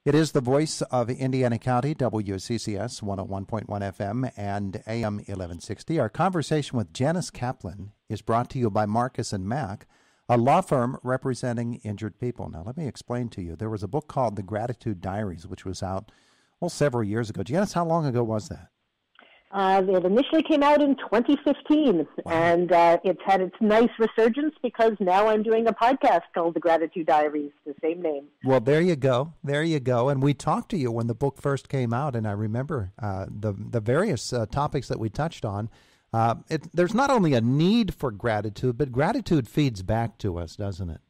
It is the voice of Indiana County, WCCS 101.1 FM and AM 1160. Our conversation with Janice Kaplan is brought to you by Marcus and Mack, a law firm representing injured people. Now, let me explain to you. There was a book called The Gratitude Diaries, which was out, several years ago. Janice, how long ago was that? It initially came out in 2015, and it's had its nice resurgence because now I'm doing a podcast called The Gratitude Diaries, the same name. Well, there you go. There you go. And we talked to you when the book first came out, and I remember the various topics that we touched on. There's not only a need for gratitude, but gratitude feeds back to us, doesn't it?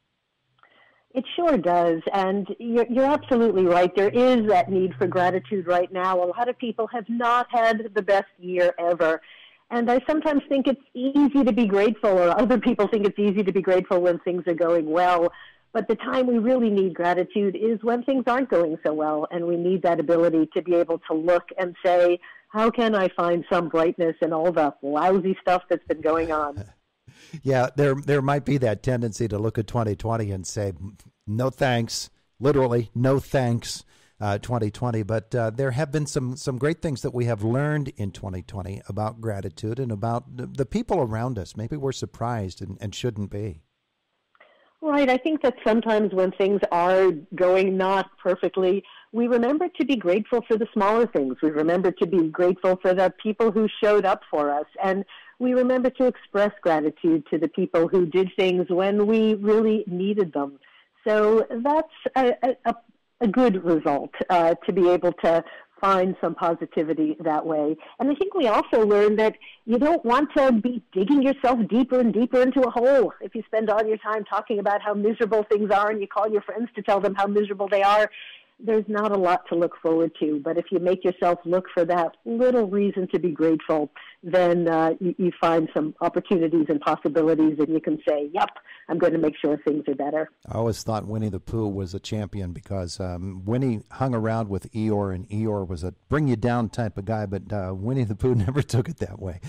It sure does, and you're absolutely right. There is that need for gratitude right now. A lot of people have not had the best year ever, and I sometimes think it's easy to be grateful, or other people think it's easy to be grateful when things are going well, but the time we really need gratitude is when things aren't going so well, and we need that ability to be able to look and say, how can I find some brightness in all the lousy stuff that's been going on? Yeah, there might be that tendency to look at 2020 and say, no thanks, literally, no thanks, 2020. But there have been some great things that we have learned in 2020 about gratitude and about the people around us. Maybe we're surprised and shouldn't be. Right. I think that sometimes when things are going not perfectly, we remember to be grateful for the smaller things. We remember to be grateful for the people who showed up for us. And we remember to express gratitude to the people who did things when we really needed them. So that's a good result, to be able to find some positivity that way. And I think we also learned that you don't want to be digging yourself deeper and deeper into a hole. If you spend all your time talking about how miserable things are and you call your friends to tell them how miserable they are, there's not a lot to look forward to. But if you make yourself look for that little reason to be grateful, then you find some opportunities and possibilities, and you can say, yep, I'm going to make sure things are better. I always thought Winnie the Pooh was a champion because Winnie hung around with Eeyore, and Eeyore was a bring-you-down type of guy, but Winnie the Pooh never took it that way.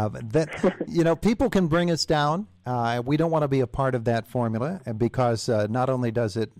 People can bring us down. We don't want to be a part of that formula because not only does it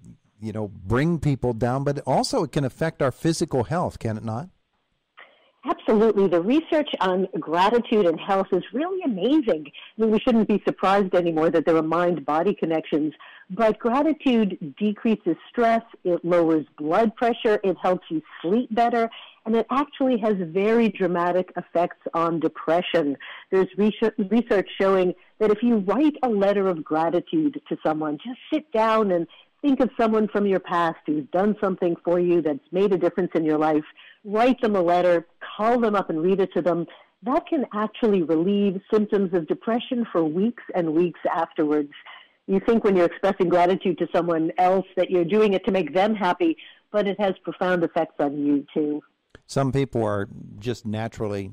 bring people down, but also it can affect our physical health, can it not? Absolutely. The research on gratitude and health is really amazing. I mean, we shouldn't be surprised anymore that there are mind-body connections, but gratitude decreases stress, it lowers blood pressure, it helps you sleep better, and it actually has very dramatic effects on depression. There's research showing that if you write a letter of gratitude to someone, just sit down and think of someone from your past who's done something for you that's made a difference in your life. Write them a letter, call them up and read it to them. That can actually relieve symptoms of depression for weeks and weeks afterwards. You think when you're expressing gratitude to someone else that you're doing it to make them happy, but it has profound effects on you too. Some people are just naturally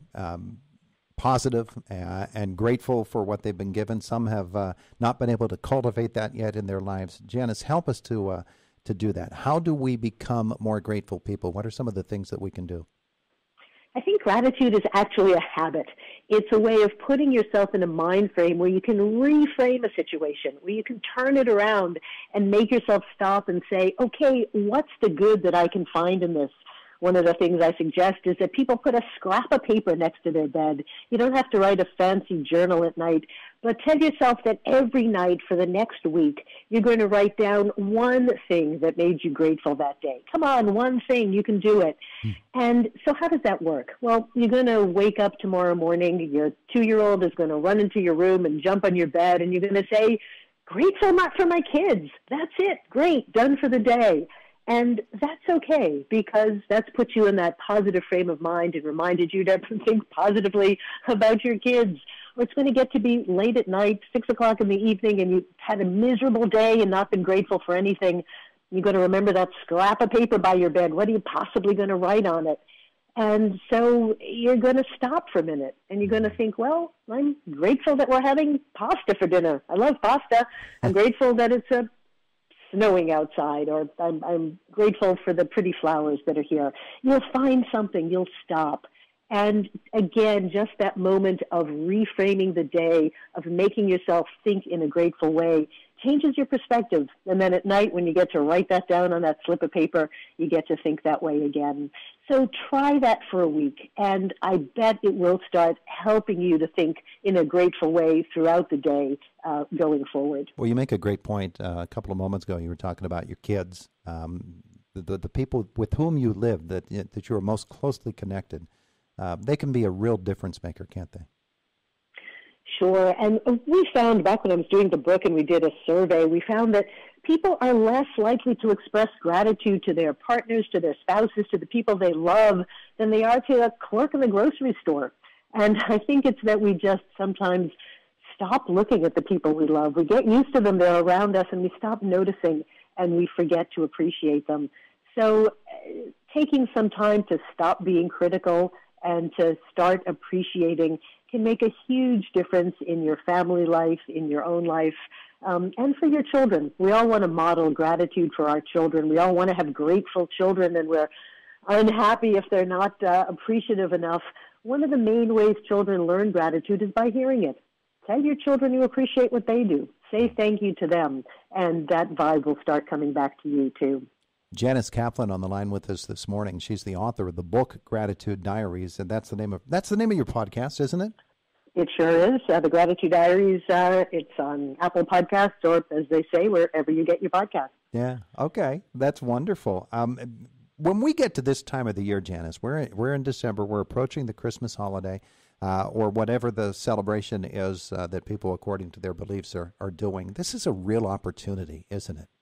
positive and grateful for what they've been given. Some have not been able to cultivate that yet in their lives. Janice, help us to do that. How do we become more grateful people? What are some of the things that we can do? I think gratitude is actually a habit. It's a way of putting yourself in a mind frame where you can reframe a situation, where you can turn it around and make yourself stop and say, okay, what's the good that I can find in this? One of the things I suggest is that people put a scrap of paper next to their bed. You don't have to write a fancy journal at night, but tell yourself that every night for the next week, you're going to write down one thing that made you grateful that day. Come on, one thing, you can do it. And so how does that work? Well, you're going to wake up tomorrow morning, your 2-year-old is going to run into your room and jump on your bed, and you're going to say, grateful not for my kids. That's it. Great. Done for the day. And that's okay, because that's put you in that positive frame of mind and reminded you to think positively about your kids. Or it's going to get to be late at night, 6 o'clock in the evening, and you've had a miserable day and not been grateful for anything. You're going to remember that scrap of paper by your bed. What are you possibly going to write on it? And so you're going to stop for a minute, and you're going to think, well, I'm grateful that we're having pasta for dinner. I love pasta. I'm grateful that it's snowing outside, or I'm grateful for the pretty flowers that are here. You'll find something, you'll stop, And again, just that moment of reframing the day, of making yourself think in a grateful way, changes your perspective. And then at night, when you get to write that down on that slip of paper, you get to think that way again. So try that for a week, and I bet it will start helping you to think in a grateful way throughout the day going forward. Well, you make a great point. A couple of moments ago, you were talking about your kids, the people with whom you live, that you are most closely connected. They can be a real difference maker, can't they? Sure. And we found back when I was doing the book and we did a survey, we found that people are less likely to express gratitude to their partners, to their spouses, to the people they love than they are to a clerk in the grocery store. And I think it's that we just sometimes stop looking at the people we love. We get used to them, they're around us, and we stop noticing and we forget to appreciate them. So taking some time to stop being critical and to start appreciating can make a huge difference in your family life, in your own life, and for your children. We all want to model gratitude for our children. We all want to have grateful children, and we're unhappy if they're not appreciative enough. One of the main ways children learn gratitude is by hearing it. Tell your children you appreciate what they do. Say thank you to them, and that vibe will start coming back to you, too. Janice Kaplan on the line with us this morning. She's the author of the book Gratitude Diaries, and that's the name of your podcast, isn't it? It sure is. The Gratitude Diaries. It's on Apple Podcasts, or as they say, wherever you get your podcasts. Yeah. Okay. That's wonderful. When we get to this time of the year, Janice, we're in December. We're approaching the Christmas holiday, or whatever the celebration is that people, according to their beliefs, are doing. This is a real opportunity, isn't it?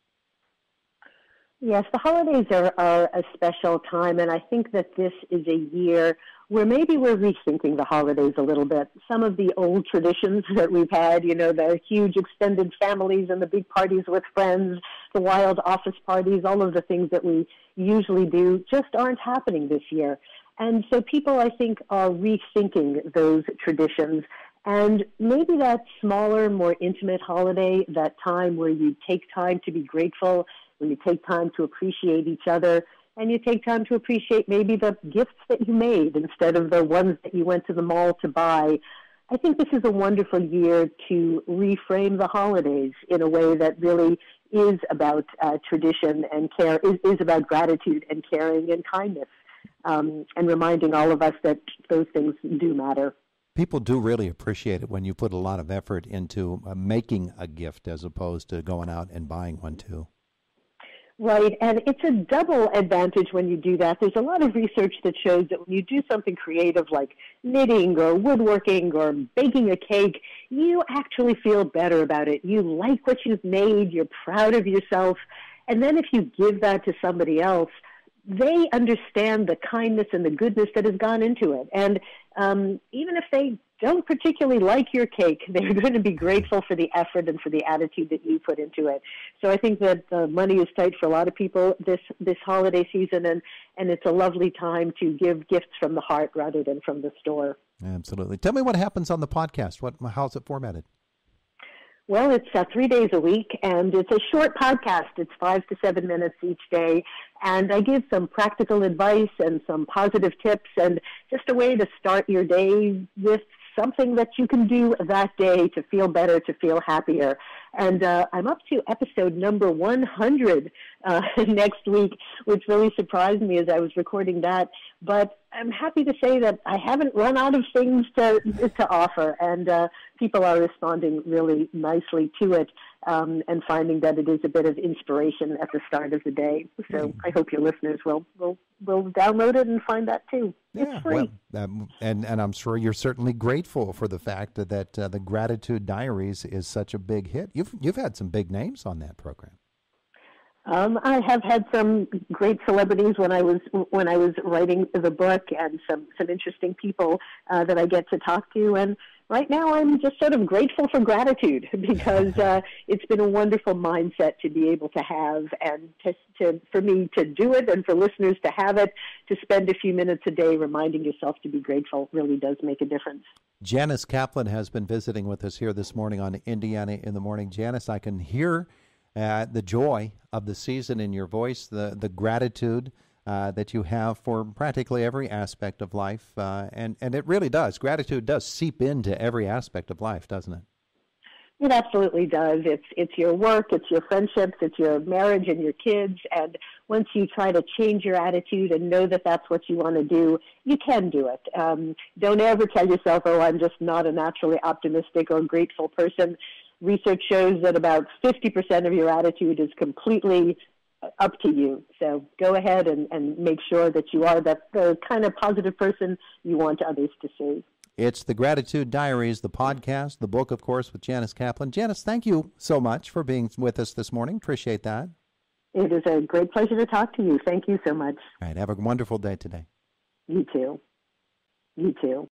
Yes, the holidays are a special time, and I think that this is a year where maybe we're rethinking the holidays a little bit. Some of the old traditions that we've had, the huge extended families and the big parties with friends, the wild office parties, all of the things that we usually do just aren't happening this year. And so people, I think, are rethinking those traditions. And maybe that smaller, more intimate holiday, that time where you take time to be grateful, where you take time to appreciate each other, and you take time to appreciate maybe the gifts that you made instead of the ones that you went to the mall to buy. I think this is a wonderful year to reframe the holidays in a way that really is about tradition and care, is about gratitude and caring and kindness, and reminding all of us that those things do matter. People do really appreciate it when you put a lot of effort into making a gift as opposed to going out and buying one too. Right, and it's a double advantage when you do that. There's a lot of research that shows that when you do something creative like knitting or woodworking or baking a cake, you actually feel better about it. You like what you've made, you're proud of yourself, and then if you give that to somebody else, they understand the kindness and the goodness that has gone into it. And even if they don't particularly like your cake, they're going to be grateful for the effort and for the attitude that you put into it. So I think that money is tight for a lot of people this holiday season, and it's a lovely time to give gifts from the heart rather than from the store. Absolutely. Tell me what happens on the podcast. How's it formatted? Well, it's 3 days a week, and it's a short podcast. It's 5 to 7 minutes each day, and I give some practical advice and some positive tips and just a way to start your day with something that you can do that day to feel better, to feel happier. And I'm up to episode number 100 next week, which really surprised me as I was recording that. But I'm happy to say that I haven't run out of things to offer, and people are responding really nicely to it and finding that it is a bit of inspiration at the start of the day. So I hope your listeners will download it and find that too. Yeah, it's free. Well, and I'm sure you're certainly grateful for the fact that the Gratitude Diaries is such a big hit. You've had some big names on that program. I have had some great celebrities when I was writing the book, and some interesting people that I get to talk to. And right now, I'm just sort of grateful for gratitude because it's been a wonderful mindset to be able to have, and for me to do it, and for listeners to have it. To spend a few minutes a day reminding yourself to be grateful really does make a difference. Janice Kaplan has been visiting with us here this morning on Indiana in the Morning. Janice, I can hear the joy of the season in your voice, the gratitude that you have for practically every aspect of life. And it really does. Gratitude does seep into every aspect of life, doesn't it? It absolutely does. It's your work, it's your friendships, it's your marriage and your kids. And once you try to change your attitude and know that that's what you want to do, you can do it. Don't ever tell yourself, oh, I'm just not a naturally optimistic or grateful person. Research shows that about 50% of your attitude is completely up to you. So go ahead and make sure that you are the kind of positive person you want others to see. It's the Gratitude Diaries, the podcast, the book, of course, with Janice Kaplan. Janice, thank you so much for being with us this morning. Appreciate that. It is a great pleasure to talk to you. Thank you so much. All right. Have a wonderful day today. You too. You too.